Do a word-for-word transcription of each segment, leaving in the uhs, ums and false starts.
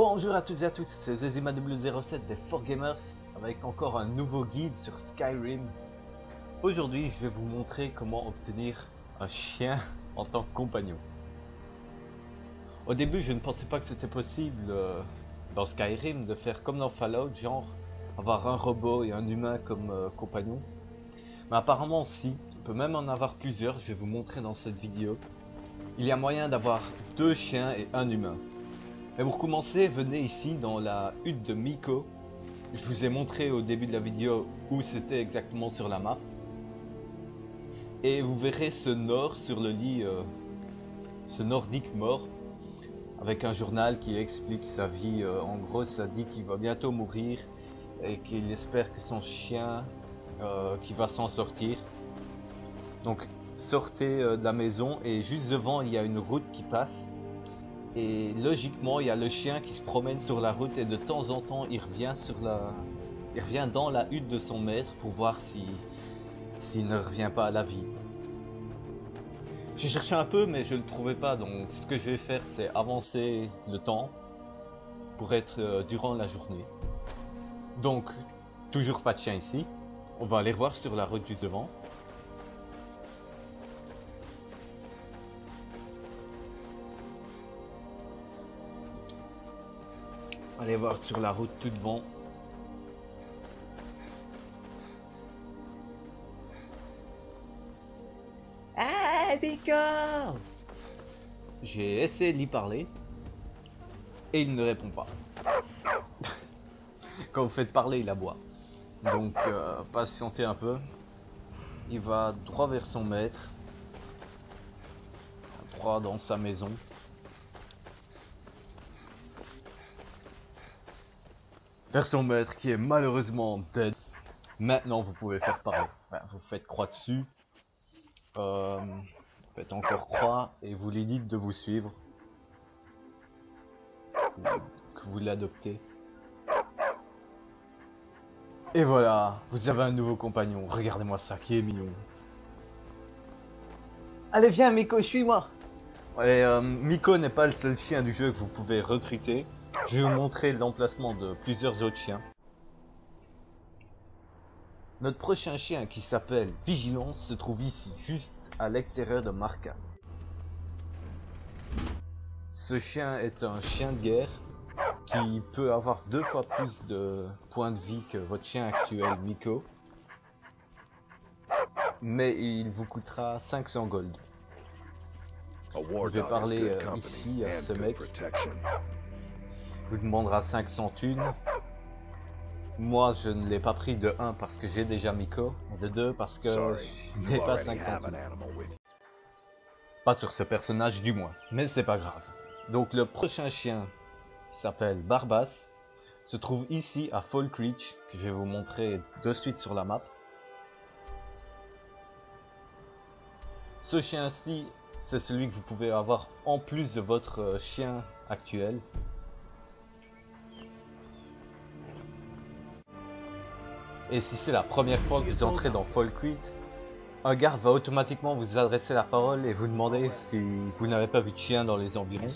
Bonjour à toutes et à tous, c'est Zezima W zéro sept des four Gamers avec encore un nouveau guide sur Skyrim. Aujourd'hui, je vais vous montrer comment obtenir un chien en tant que compagnon. Au début, je ne pensais pas que c'était possible euh, dans Skyrim de faire comme dans Fallout, genre avoir un robot et un humain comme euh, compagnon. Mais apparemment si, on peut même en avoir plusieurs, je vais vous montrer dans cette vidéo. Il y a moyen d'avoir deux chiens et un humain. Mais pour commencer, venez ici dans la hutte de Miko. Je vous ai montré au début de la vidéo où c'était exactement sur la map. Et vous verrez ce Nord sur le lit, euh, ce nordique mort, avec un journal qui explique sa vie. Euh, en gros, ça dit qu'il va bientôt mourir et qu'il espère que son chien euh, qui va s'en sortir. Donc sortez euh, de la maison et juste devant il y a une route qui passe. Et logiquement, il y a le chien qui se promène sur la route et de temps en temps, il revient sur la, il revient dans la hutte de son maître pour voir si, s'il ne revient pas à la vie. J'ai cherché un peu, mais je le trouvais pas. Donc, ce que je vais faire, c'est avancer le temps pour être euh, durant la journée. Donc, toujours pas de chien ici. On va aller voir sur la route juste devant. Allez voir sur la route tout devant. Hey, Miko! J'ai essayé de lui parler et il ne répond pas. Quand vous faites parler, il aboie. Donc, euh, patientez un peu. Il va droit vers son maître. Droit dans sa maison. Vers son maître qui est malheureusement dead. Maintenant, vous pouvez faire parler. Vous faites croix dessus. Euh, vous faites encore croix et vous lui dites de vous suivre. Que vous l'adoptez. Et voilà, vous avez un nouveau compagnon. Regardez-moi ça, qui est mignon. Allez, viens, Miko, suis-moi. Ouais, euh, Miko n'est pas le seul chien du jeu que vous pouvez recruter. Je vais vous montrer l'emplacement de plusieurs autres chiens. Notre prochain chien, qui s'appelle Vigilance, se trouve ici, juste à l'extérieur de Markat. Ce chien est un chien de guerre qui peut avoir deux fois plus de points de vie que votre chien actuel, Miko. Mais il vous coûtera cinq cents gold. Je vais parler euh, ici à ce mec. Vous demandera cinq cents thunes. Moi, je ne l'ai pas pris de un parce que j'ai déjà Miko, et de deux parce que je n'ai pas cinq cents thunes. Pas sur ce personnage du moins, mais c'est pas grave. Donc le prochain chien s'appelle Barbas, se trouve ici à Falkreach, que je vais vous montrer de suite sur la map. Ce chien-ci, c'est celui que vous pouvez avoir en plus de votre chien actuel. Et si c'est la première fois que vous entrez dans Falkreach, un garde va automatiquement vous adresser la parole et vous demander si vous n'avez pas vu de chien dans les environs.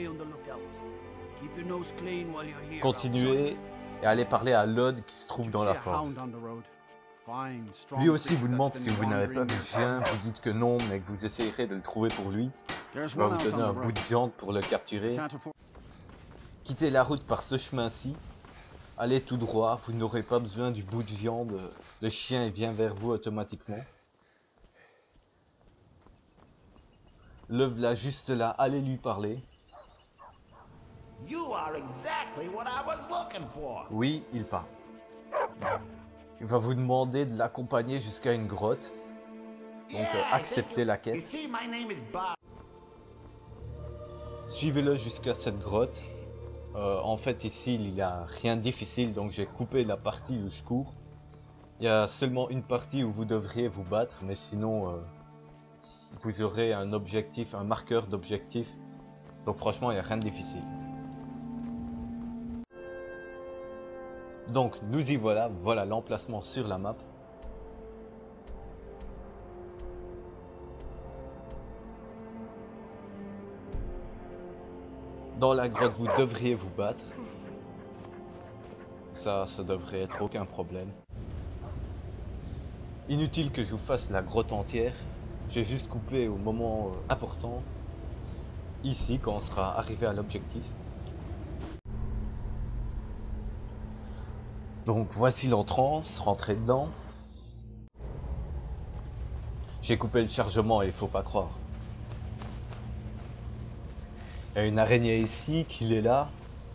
Continuez et allez parler à Lod qui se trouve dans la forge. Lui aussi vous demande si vous n'avez pas vu de chien, vous dites que non mais que vous essayerez de le trouver pour lui. Il va vous donner un bout de viande pour le capturer. Quittez la route par ce chemin-ci. Allez tout droit, vous n'aurez pas besoin du bout de viande, le chien vient vers vous automatiquement. Le voilà juste là, allez lui parler. Oui, il part. Il va vous demander de l'accompagner jusqu'à une grotte. Donc euh, acceptez la quête. Suivez-le jusqu'à cette grotte. Euh, en fait ici il n'y a rien de difficile, donc j'ai coupé la partie où je cours. Il y a seulement une partie où vous devriez vous battre, mais sinon euh, vous aurez un objectif, un marqueur d'objectif. Donc franchement il n'y a rien de difficile. Donc nous y voilà, voilà l'emplacement sur la map. Dans la grotte, vous devriez vous battre. Ça, ça devrait être aucun problème. Inutile que je vous fasse la grotte entière. J'ai juste coupé au moment euh, important. Ici, quand on sera arrivé à l'objectif. Donc voici l'entrance, rentrez dedans. J'ai coupé le chargement et il faut pas croire. Il y a une araignée ici, qu'il est là.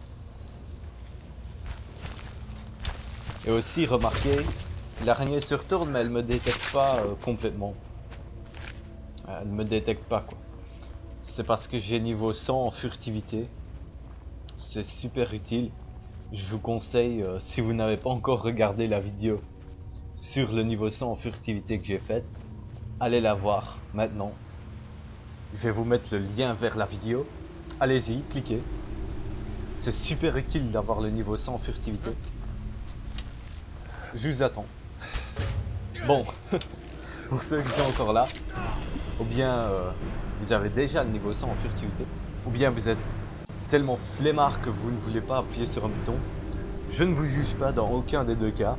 Et aussi, remarquez, l'araignée se retourne mais elle me détecte pas euh, complètement. Elle me détecte pas quoi. C'est parce que j'ai niveau cent en furtivité. C'est super utile. Je vous conseille, euh, si vous n'avez pas encore regardé la vidéo sur le niveau cent en furtivité que j'ai faite, allez la voir maintenant. Je vais vous mettre le lien vers la vidéo. Allez-y, cliquez. C'est super utile d'avoir le niveau cent en furtivité. Je vous attends. Bon, pour ceux qui sont encore là, ou bien euh, vous avez déjà le niveau cent en furtivité, ou bien vous êtes tellement flemmard que vous ne voulez pas appuyer sur un bouton, je ne vous juge pas dans aucun des deux cas.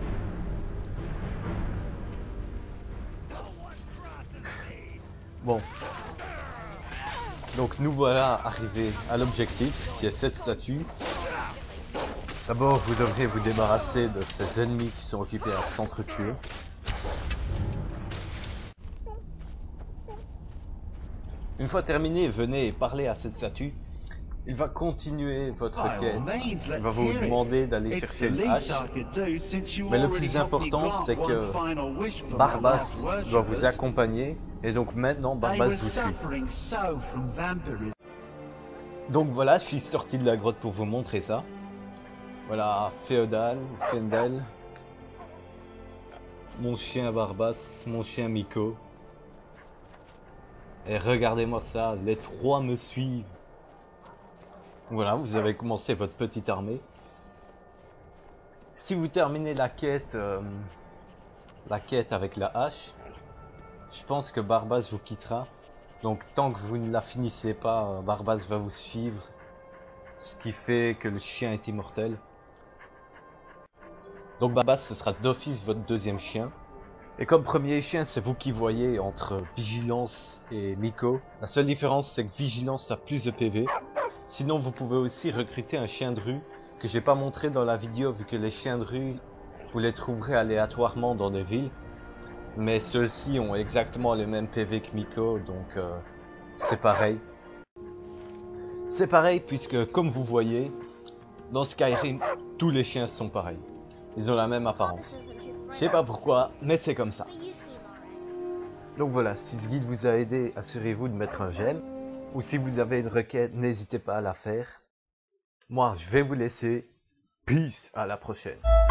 Bon. Donc nous voilà arrivés à l'objectif, qui est cette statue. D'abord, vous devrez vous débarrasser de ces ennemis qui sont occupés à s'entretuer. Une fois terminé, venez parler à cette statue. Il va continuer votre quête. Il va vous demander d'aller chercher une hache. Mais le plus important, c'est que Barbas doit vous accompagner. Et donc maintenant, Barbas vous suit. Donc voilà, je suis sorti de la grotte pour vous montrer ça. Voilà, Féodal, Fendel, mon chien Barbas, mon chien Miko. Et regardez-moi ça, les trois me suivent. Voilà, vous avez commencé votre petite armée. Si vous terminez la quête, euh, la quête avec la hache, je pense que Barbas vous quittera. Donc tant que vous ne la finissez pas, Barbas va vous suivre. Ce qui fait que le chien est immortel. Donc Barbas, ce sera d'office votre deuxième chien. Et comme premier chien, c'est vous qui voyez entre Vigilance et Miko. La seule différence, c'est que Vigilance a plus de P V. Sinon, vous pouvez aussi recruter un chien de rue que j'ai pas montré dans la vidéo, vu que les chiens de rue, vous les trouverez aléatoirement dans des villes. Mais ceux-ci ont exactement les mêmes P V que Miko, donc euh, c'est pareil. C'est pareil puisque, comme vous voyez, dans Skyrim, tous les chiens sont pareils. Ils ont la même apparence. Je sais pas pourquoi, mais c'est comme ça. Donc voilà, si ce guide vous a aidé, assurez-vous de mettre un j'aime. Ou si vous avez une requête, n'hésitez pas à la faire. Moi, je vais vous laisser. Peace, à la prochaine.